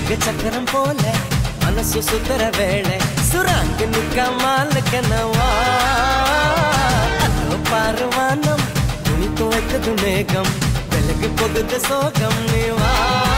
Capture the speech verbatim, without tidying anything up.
சுங்க சக்கரம் போல மனசு சுத்தர வேளை சுராங்க நிக்காமல் கனவா அதோ பாருவானம் துணி துவைக்குது மேகம் வெளுக்கு போகுது சோகம் நீ வா